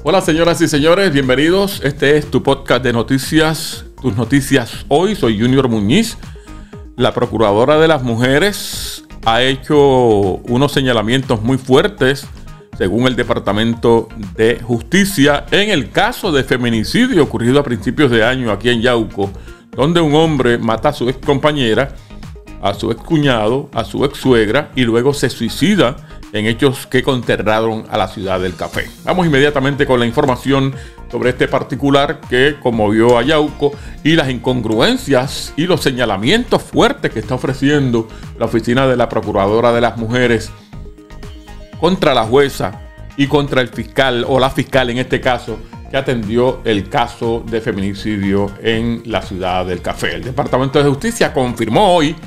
Hola señoras y señores, bienvenidos. Este es tu podcast de noticias, tus noticias hoy. Soy Junior Muñiz. La Procuradora de las Mujeres ha hecho unos señalamientos muy fuertes, según el Departamento de Justicia, en el caso de feminicidio ocurrido a principios de año aquí en Yauco, donde un hombre mata a su ex compañera, a su ex cuñado, a su ex suegra y luego se suicida en hechos que consternaron a la ciudad del café. Vamos inmediatamente con la información sobre este particular que conmovió a Yauco y las incongruencias y los señalamientos fuertes que está ofreciendo la oficina de la Procuradora de las Mujeres contra la jueza y contra el fiscal, o la fiscal en este caso, que atendió el caso de feminicidio en la ciudad del café. El Departamento de Justicia confirmó hoy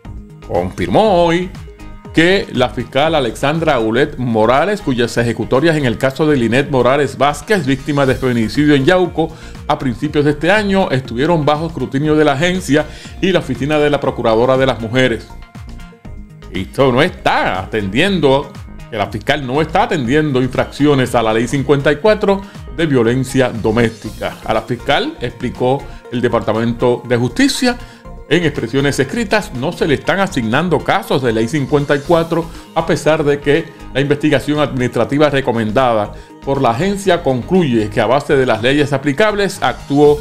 que la fiscal Alexandra Aulet Morales, cuyas ejecutorias en el caso de Linet Morales Vázquez, víctima de feminicidio en Yauco a principios de este año, estuvieron bajo escrutinio de la agencia y la oficina de la Procuradora de las Mujeres. Esto no está atendiendo, que la fiscal no está atendiendo infracciones a la ley 54 de violencia doméstica. A la fiscal, explicó el Departamento de Justicia, en expresiones escritas, no se le están asignando casos de ley 54, a pesar de que la investigación administrativa recomendada por la agencia concluye que a base de las leyes aplicables actuó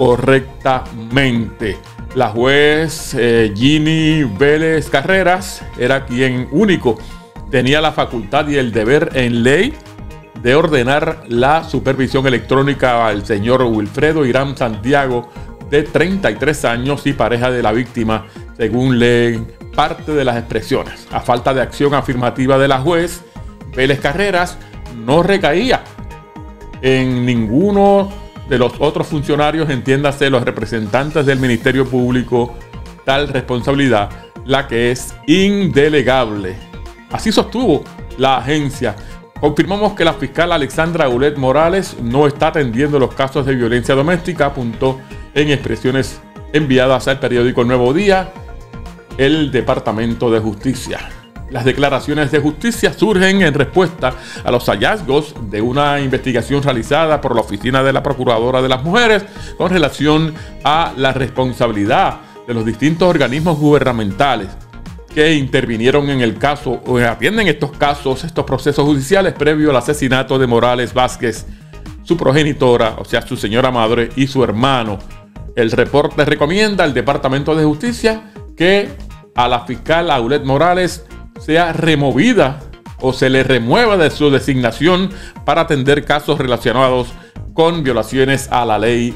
correctamente. La juez Ginny Vélez Carreras era quien único tenía la facultad y el deber en ley de ordenar la supervisión electrónica al señor Wilfredo Irán Santiago, de 33 años y pareja de la víctima, según leen parte de las expresiones. A falta de acción afirmativa de la juez, Vélez Carreras no recaía en ninguno de los otros funcionarios, entiéndase los representantes del Ministerio Público, tal responsabilidad, la que es indelegable. Así sostuvo la agencia. Confirmamos que la fiscal Alexandra Aulet Morales no está atendiendo los casos de violencia doméstica, apuntó en expresiones enviadas al periódico El Nuevo Día, el Departamento de Justicia. Las declaraciones de justicia surgen en respuesta a los hallazgos de una investigación realizada por la Oficina de la Procuradora de las Mujeres con relación a la responsabilidad de los distintos organismos gubernamentales que intervinieron en el caso o atienden estos casos, estos procesos judiciales previo al asesinato de Morales Vázquez, su progenitora, o sea, su señora madre y su hermano. El reporte recomienda al Departamento de Justicia que a la fiscal Aulet Morales sea removida o se le remueva de su designación para atender casos relacionados con violaciones a la ley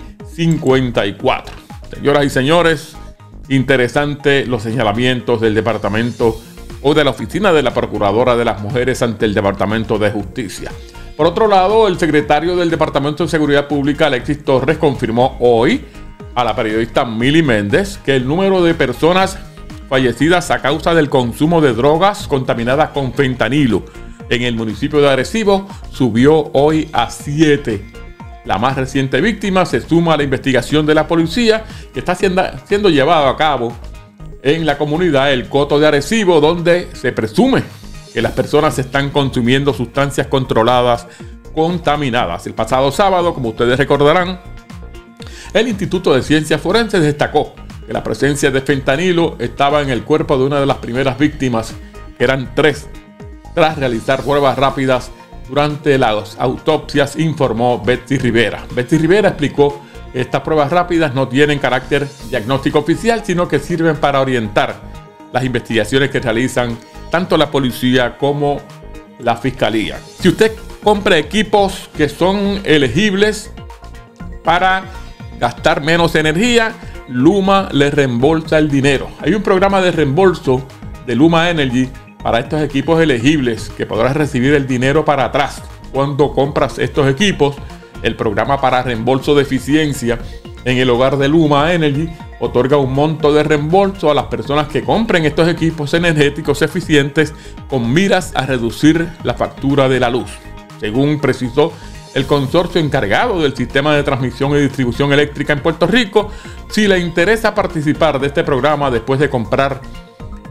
54. Señoras y señores, interesante los señalamientos del Departamento o de la Oficina de la Procuradora de las Mujeres ante el Departamento de Justicia. Por otro lado, el secretario del Departamento de Seguridad Pública, Alexis Torres, confirmó hoy a la periodista Mili Méndez que el número de personas fallecidas a causa del consumo de drogas contaminadas con fentanilo en el municipio de Arecibo subió hoy a 7. La más reciente víctima se suma a la investigación de la policía que está siendo llevada a cabo en la comunidad El Coto de Arecibo, donde se presume que las personas están consumiendo sustancias controladas contaminadas. El pasado sábado, como ustedes recordarán, el Instituto de Ciencias Forenses destacó que la presencia de fentanilo estaba en el cuerpo de una de las primeras víctimas, que eran 3, tras realizar pruebas rápidas durante las autopsias, informó Betsy Rivera. Betsy Rivera explicó que estas pruebas rápidas no tienen carácter diagnóstico oficial, sino que sirven para orientar las investigaciones que realizan tanto la policía como la fiscalía. Si usted compra equipos que son elegibles para gastar menos energía, Luma le reembolsa el dinero. Hay un programa de reembolso de Luma Energy para estos equipos elegibles que podrás recibir el dinero para atrás cuando compras estos equipos. El programa para reembolso de eficiencia en el hogar de Luma Energy otorga un monto de reembolso a las personas que compren estos equipos energéticos eficientes con miras a reducir la factura de la luz. Según precisó el consorcio encargado del sistema de transmisión y distribución eléctrica en Puerto Rico, si le interesa participar de este programa después de comprar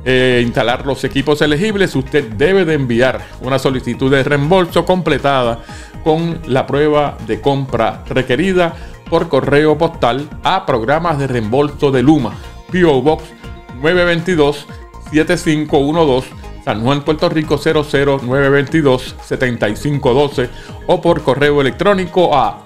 instalar los equipos elegibles, usted debe de enviar una solicitud de reembolso completada con la prueba de compra requerida por correo postal a Programas de Reembolso de Luma, P.O. Box 922-7512, San Juan, Puerto Rico 00922-7512, o por correo electrónico a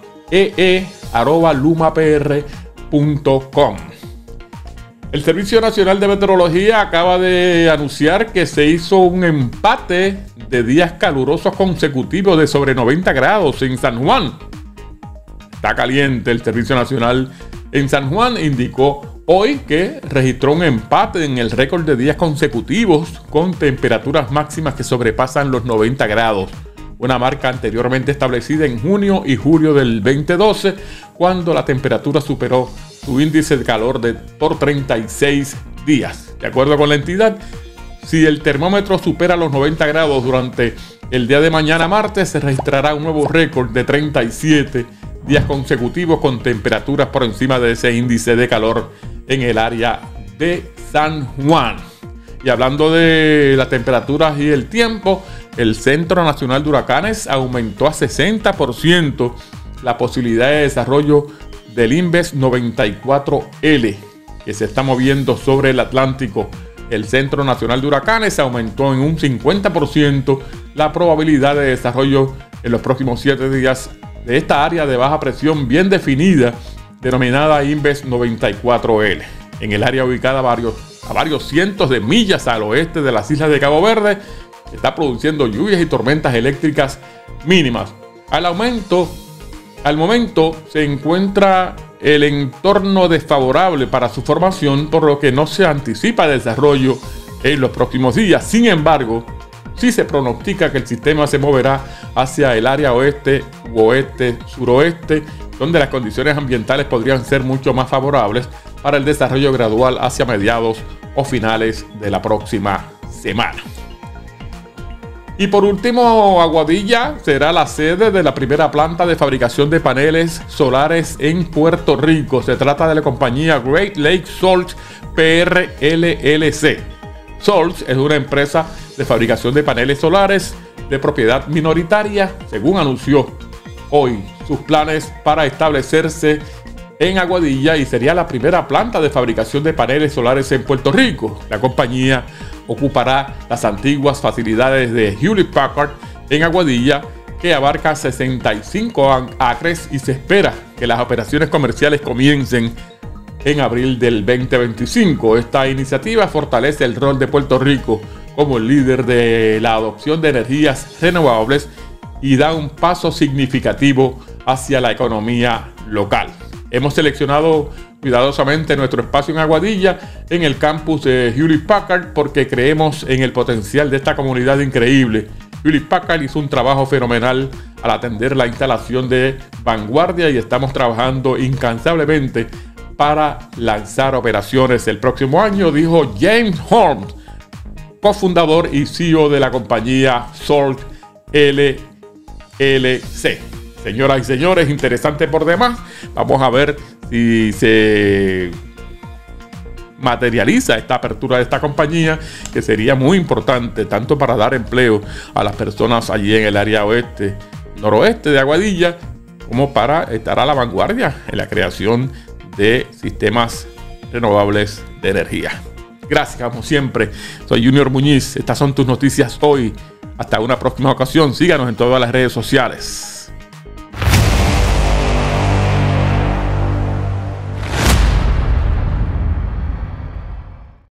ee@lumapr.com. El Servicio Nacional de Meteorología acaba de anunciar que se hizo un empate de días calurosos consecutivos de sobre 90 grados en San Juan. Está caliente el Servicio Nacional en San Juan. Indicó hoy que registró un empate en el récord de días consecutivos con temperaturas máximas que sobrepasan los 90 grados. Una marca anteriormente establecida en junio y julio del 2012, cuando la temperatura superó su índice de calor por 36 días. De acuerdo con la entidad, si el termómetro supera los 90 grados durante el día de mañana martes, se registrará un nuevo récord de 37 días consecutivos con temperaturas por encima de ese índice de calor en el área de San Juan. Y hablando de las temperaturas y el tiempo, el Centro Nacional de Huracanes aumentó a 60% la posibilidad de desarrollo del Inves 94L, que se está moviendo sobre el Atlántico. El Centro Nacional de Huracanes aumentó en un 50% la probabilidad de desarrollo en los próximos 7 días de esta área de baja presión bien definida, denominada Inves 94L. En el área ubicada a varios cientos de millas al oeste de las islas de Cabo Verde, está produciendo lluvias y tormentas eléctricas mínimas. Al momento se encuentra el entorno desfavorable para su formación, por lo que no se anticipa desarrollo en los próximos días. Sin embargo, sí se pronostica que el sistema se moverá hacia el área oeste, suroeste, donde las condiciones ambientales podrían ser mucho más favorables para el desarrollo gradual hacia mediados o finales de la próxima semana. Y por último, Aguadilla será la sede de la primera planta de fabricación de paneles solares en Puerto Rico. Se trata de la compañía Great Lakes Salt PR LLC. Salt es una empresa de fabricación de paneles solares de propiedad minoritaria, según anunció hoy sus planes para establecerse en Aguadilla, y sería la primera planta de fabricación de paneles solares en Puerto Rico. La compañía ocupará las antiguas facilidades de Hewlett Packard en Aguadilla, que abarca 65 acres, y se espera que las operaciones comerciales comiencen en abril del 2025. Esta iniciativa fortalece el rol de Puerto Rico como el líder de la adopción de energías renovables y da un paso significativo hacia la economía local. Hemos seleccionado cuidadosamente nuestro espacio en Aguadilla, en el campus de Hewlett Packard, porque creemos en el potencial de esta comunidad increíble. Hewlett Packard hizo un trabajo fenomenal al atender la instalación de vanguardia, y estamos trabajando incansablemente para lanzar operaciones el próximo año, dijo James Holmes, cofundador y CEO de la compañía Salt LLC. Señoras y señores, interesante por demás. Vamos a ver si se materializa esta apertura de esta compañía, que sería muy importante tanto para dar empleo a las personas allí en el área noroeste de Aguadilla, como para estar a la vanguardia en la creación de sistemas renovables de energía. Gracias, como siempre. Soy Junior Muñiz. Estas son tus noticias hoy. Hasta una próxima ocasión. Síganos en todas las redes sociales.